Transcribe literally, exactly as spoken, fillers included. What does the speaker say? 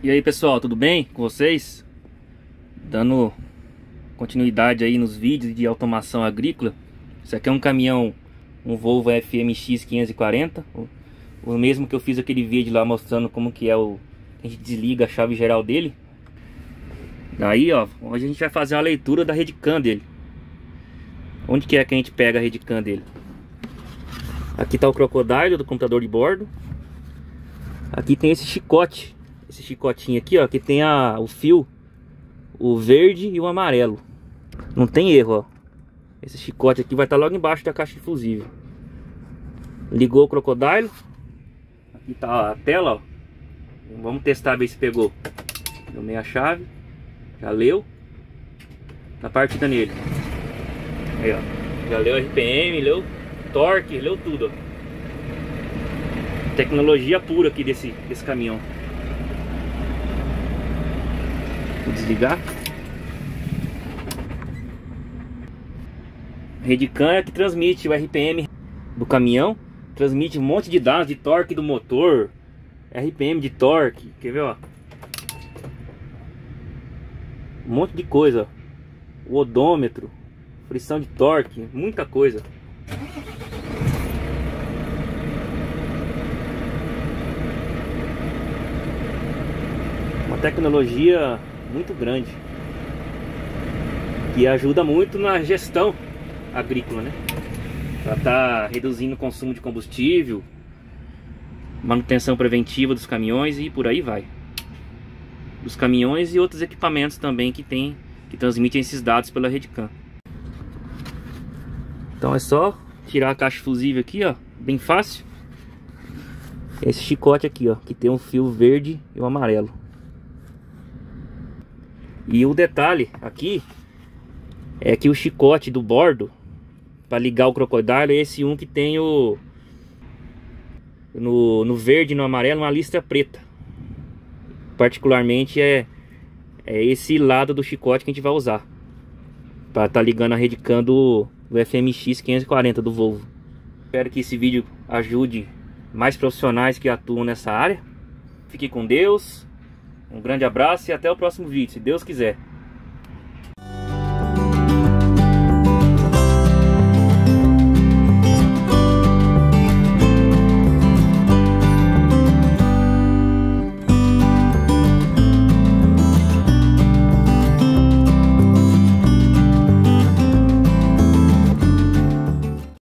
E aí pessoal, tudo bem com vocês? Dando continuidade aí nos vídeos de automação agrícola. Isso aqui é um caminhão, um Volvo F M X quinhentos e quarenta, o, o mesmo que eu fiz aquele vídeo lá mostrando como que é o... a gente desliga a chave geral dele. Daí ó, hoje a gente vai fazer uma leitura da Redcam dele. Onde que é que a gente pega a Redcam dele? Aqui tá o crocodile do computador de bordo. Aqui tem esse chicote, esse chicotinho aqui ó, que tem a, o fio, o verde e o amarelo. Não tem erro ó. Esse chicote aqui vai estar logo embaixo da caixa de fusível. Ligou o crocodile. Aqui tá a tela ó. Vamos testar, ver se pegou. Tomei a chave. Já leu. Tá partida nele. Aí ó, já leu R P M, leu torque, leu tudo ó. Tecnologia pura aqui desse, desse caminhão. Vou desligar. A Redcam é que transmite o R P M do caminhão. Transmite um monte de dados de torque do motor, R P M de torque. Quer ver ó? Um monte de coisa ó. O odômetro, frição de torque, muita coisa. Uma tecnologia muito grande que ajuda muito na gestão agrícola, né? Ela tá reduzindo o consumo de combustível, manutenção preventiva dos caminhões e por aí vai. Dos caminhões e outros equipamentos também que tem, que transmitem esses dados pela Redcam. Então é só tirar a caixa fusível aqui, ó, bem fácil. Esse chicote aqui, ó, que tem um fio verde e o amarelo. E o detalhe aqui é que o chicote do bordo para ligar o crocodile é esse um que tem o no, no verde e no amarelo uma listra preta. Particularmente é, é esse lado do chicote que a gente vai usar para estar tá ligando a Redcam do, do F M X quinhentos e quarenta do Volvo. Espero que esse vídeo ajude mais profissionais que atuam nessa área. Fique com Deus. Um grande abraço e até o próximo vídeo, se Deus quiser.